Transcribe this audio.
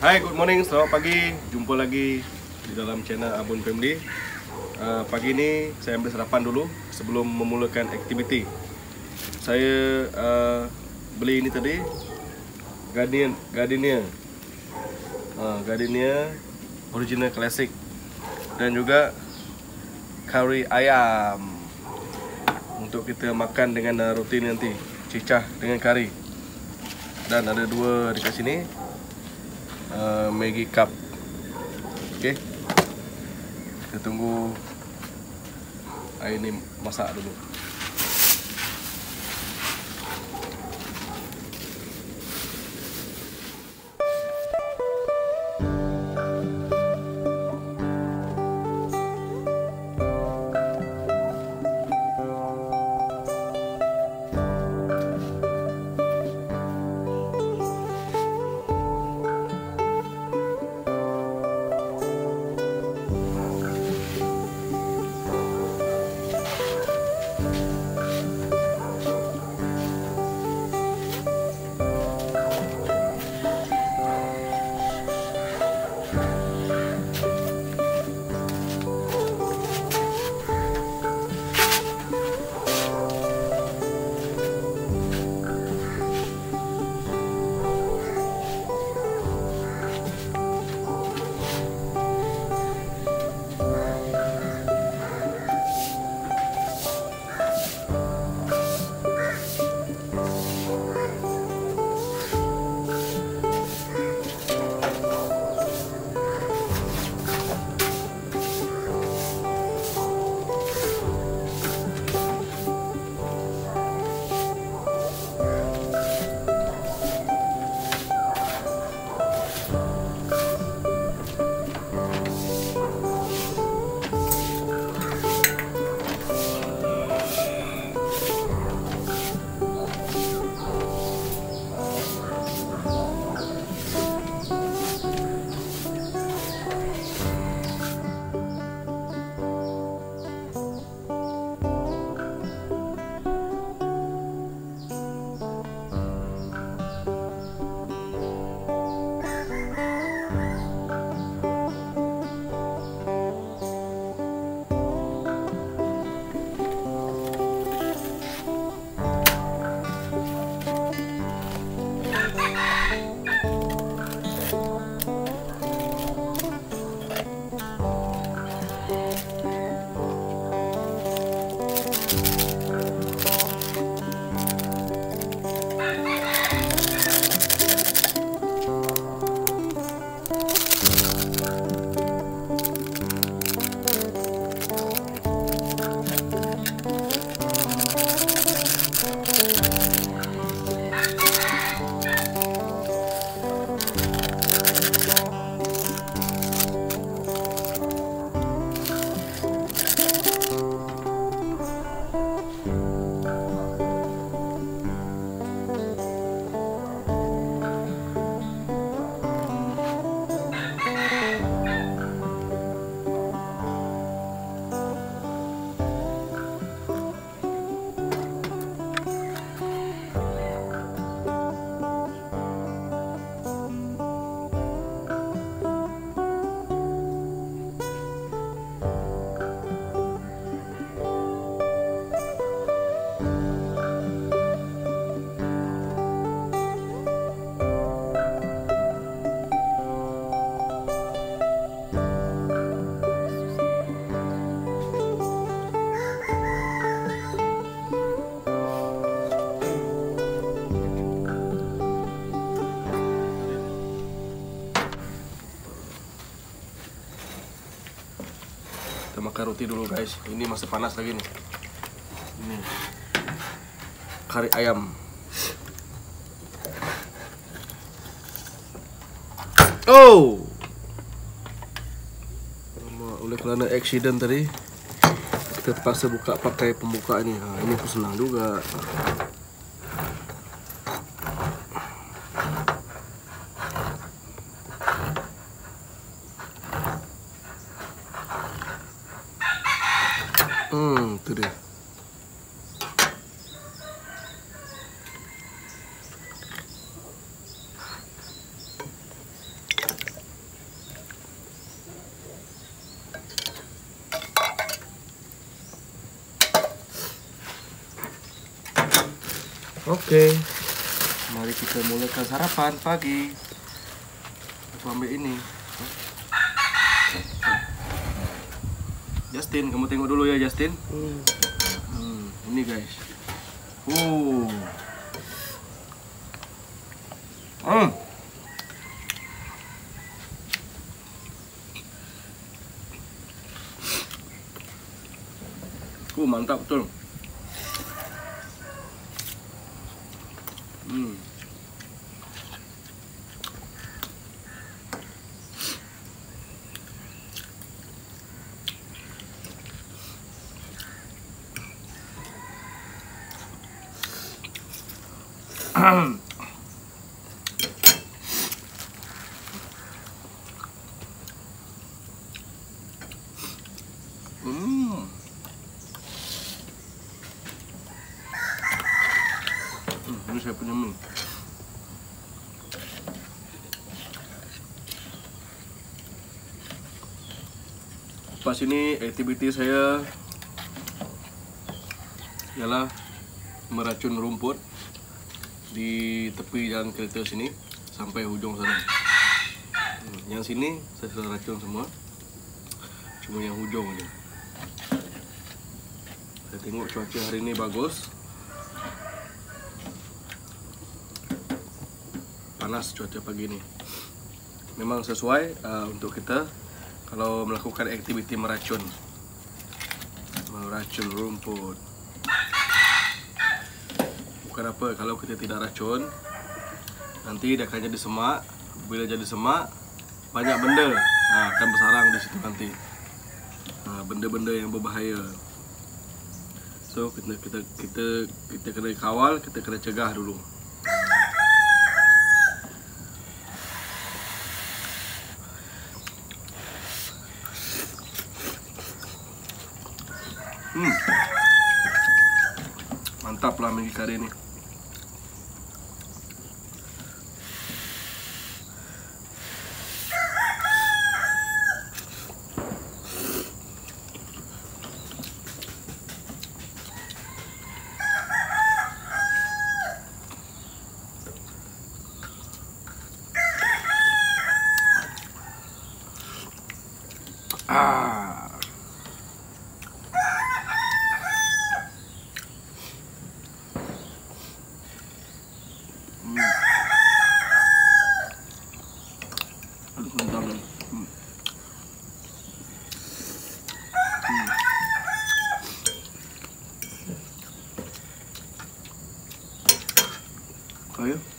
Hai, good morning, selamat pagi. Jumpa lagi di dalam channel Abun Family. Pagi ni saya ambil sarapan dulu sebelum memulakan aktiviti. Saya beli ini tadi, Gardenia original classic, dan juga kari ayam untuk kita makan dengan roti nanti, cicah dengan kari. Dan ada dua dekat sini, Maggi cup. Okey, kita tunggu air ni masak dulu. Kita makan roti dulu guys. Ini masih panas lagi nih. Ini kari ayam. Oh, oleh kerana accident tadi, kita terpaksa buka pakai pembuka ini. Ini pun senang juga. Itu dia. Oke, mari kita mulakan sarapan pagi. Aku ambil ini. Justin, kamu tengok dulu ya Justin. Ini guys. Mantap betul. Ini saya punya mie. Pas ini aktiviti saya ialah meracun rumput di tepi jalan kereta sini sampai hujung sana. Yang sini saya sudah racun semua, cuma yang hujung aja. Saya tengok cuaca hari ini bagus, panas cuaca pagi ini. Memang sesuai untuk kita kalau melakukan aktiviti meracun rumput. Bukan apa, kalau kita tidak racun, nanti dia akan jadi semak. Bila jadi semak, banyak benda akan bersarang di situ nanti. Benda-benda yang berbahaya. So kita kena kawal, kita kena cegah dulu. Mantap lah Maggi kari ini. Ayo.